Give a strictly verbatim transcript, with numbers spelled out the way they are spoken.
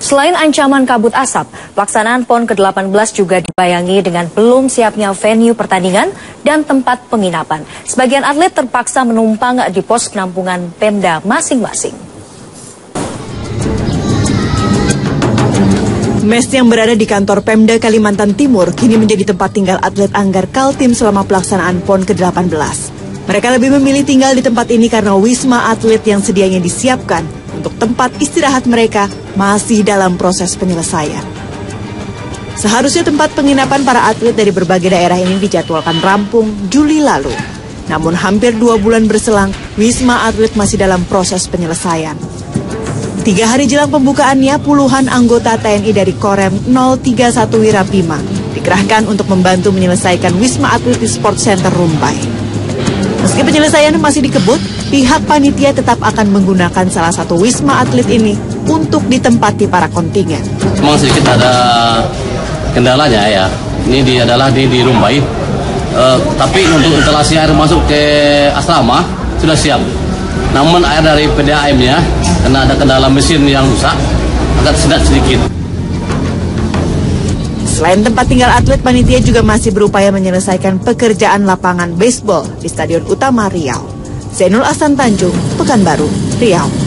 Selain ancaman kabut asap, pelaksanaan PON ke delapan belas juga dibayangi dengan belum siapnya venue pertandingan dan tempat penginapan. Sebagian atlet terpaksa menumpang di pos penampungan Pemda masing-masing. Mes yang berada di kantor Pemda Kalimantan Timur kini menjadi tempat tinggal atlet Anggar Kaltim selama pelaksanaan PON ke delapan belas. Mereka lebih memilih tinggal di tempat ini karena wisma atlet yang sedianya disiapkan untuk tempat istirahat mereka masih dalam proses penyelesaian. Seharusnya tempat penginapan para atlet dari berbagai daerah ini dijadwalkan rampung Juli lalu. Namun hampir dua bulan berselang, wisma atlet masih dalam proses penyelesaian. Tiga hari jelang pembukaannya, puluhan anggota T N I dari Korem nol tiga satu Wirabima dikerahkan untuk membantu menyelesaikan wisma atlet di Sport Center Rumbai. Meski penyelesaian masih dikebut, pihak panitia tetap akan menggunakan salah satu wisma atlet ini untuk ditempati para kontingen. Memang sedikit ada kendalanya ya. Ini di, adalah di, di Rumbai, uh, tapi untuk instalasi air masuk ke asrama sudah siap. Namun air dari P D A M-nya, karena ada kendala mesin yang rusak, agak sedat sedikit. Selain tempat tinggal atlet, panitia juga masih berupaya menyelesaikan pekerjaan lapangan baseball di Stadion Utama Riau. Zainul Ahsan Tanjung, Pekanbaru, Riau.